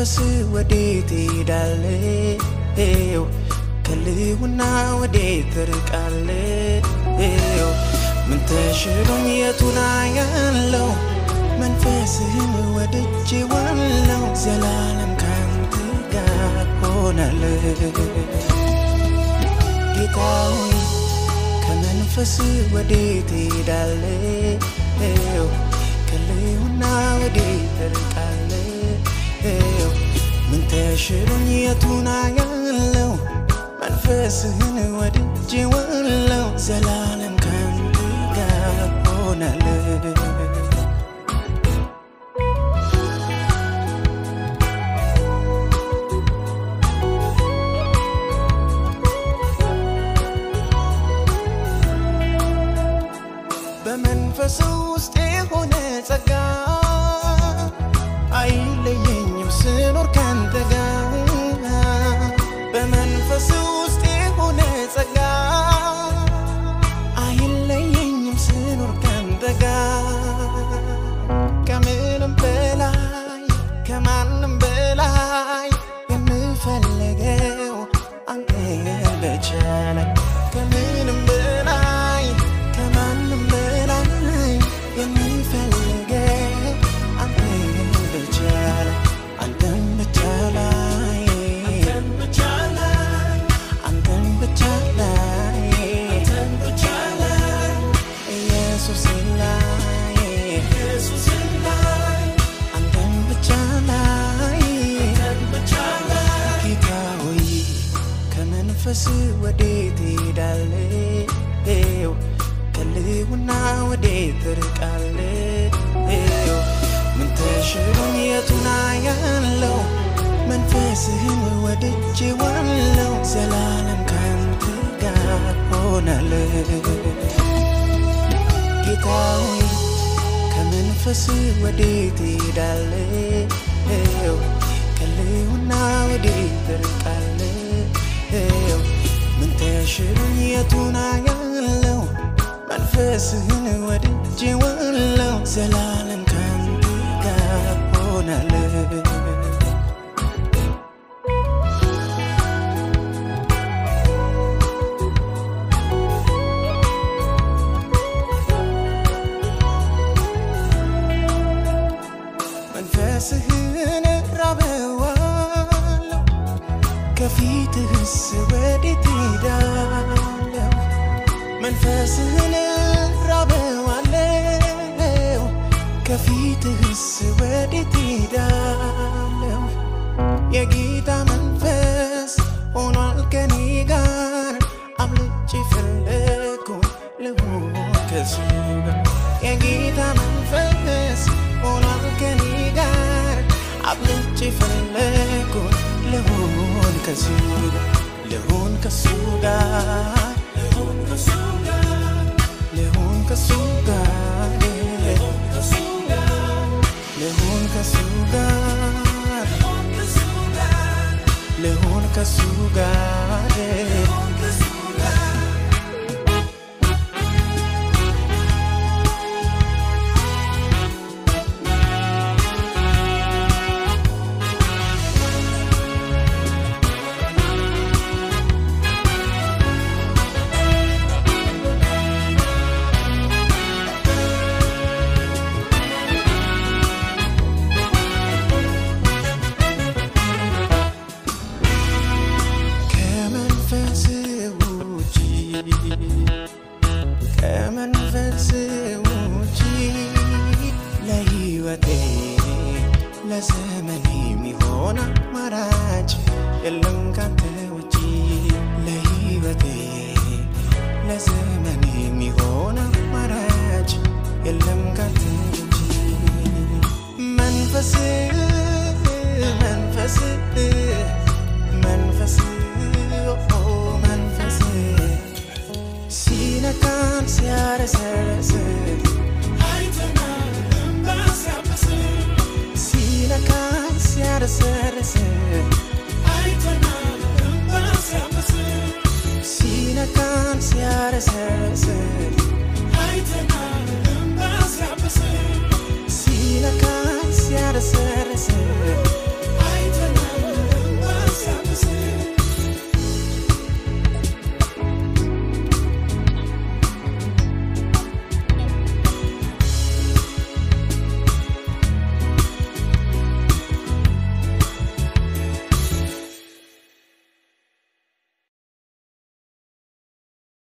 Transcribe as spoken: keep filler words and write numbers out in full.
ከመንፈስ ወዴት ሄዳለሁ ከልውና ወዴት ርቃለሁ ምን ተሽሎኝ የቱና ያለው መንፈስህን ወድጄዋለሁ ዘላለም ካንተ ጋር ሆናለሁ ጌታ ሆይ ከመንፈስ ወዴት ሄዳለሁ ከልውና ወዴት ርቃለሁ ምን ተሽሎኝ የቱና ያለው መንፈስህን ወድጄዋለሁ ዘላለም ካንተ ጋር ሆናለሁ በመንፈስ ውስጥ የሆነ ጸጋ አይለየኝም ስኖር ካንተ ጋር በመንፈስ ውስጥ የሆነ ጸጋ አይለየኝም ስኖር ካንተ ጋር ከምንም በላይ ከማንም በላይ የምፈልገው አንተን ብቻ ነህ ከምንም በላይ ከማንም በላይ የምፈልገው አንተን ብቻ ነህ አንተን ብቻ ላይ አንተን ብቻ ላይ አንተን ብቻ ላይ አንተን ብቻ ላይ ኢየሱስ ላይ ኢየሱስ ላይ አንተን ብቻ ላይ አንተን ብቻ ላይ ጌታ ሆይ ከመንፈስ ወዴት ሄዳለሁ ከልውና ወዴት ርቃለሁ ምን ተሽሎኝ የቱና ያለው መንፈስህን ወድጄዋለሁ ዘላለም ካንተ ጋር ሆናለሁ ጌታ ሆይ ከመንፈስ ወዴት ሄዳለሁ ከልውና ወዴት ርቃለሁ ምን ተሽሎኝ የቱና ያለው መንፈስህን ወድጄዋለሁ ዘላለም ካንተ ጋር ሆናለሁ መንፈስህን ራበዋለሁ ከፊትህስ ወዴት ሄዳለሁ መንፈስህን ራበዋለሁ ከፊትህስ ወዴት ሄዳለሁ የጌታ መንፈስ ሆኗል ከኔ ጋር አብልጬ ፈለግኩኝ ልሁን ከሱ ጋር የጌታ መንፈስ ሆኗል ከኔ ጋር አብልጬ ፈለግኩኝ ልሁን ከሱ ጋር ልሁን ከሱ ጋር ልሁን ከሱ ጋር ልሁን ከሱ ጋር ልሁን ከሱ ጋር ልሁን ከሱ ጋር ልሁን ከሱ ጋር ልሁን ከሱ ጋር ከመንፈስ ውጪ ለሕይወቴ ለዘመኔ የሚሆን አማራጭ የለም ካንተ ውጪ ለሕይወቴ ለዘመኔ የሚሆን አማራጭ የለም ካንተ ውጪ መንፈስ መንፈስ መንፈስ መንፈስ ሲነካን ሲያረሰርስ አይተናል እምባሲያብስ ሲነካን ሲያረሰርስ አይተናል እምባሲያብስ ሲነካን ሲያረሰርስ አይተናል እምባሲያብስ ሲነካን ሲያረሰርስ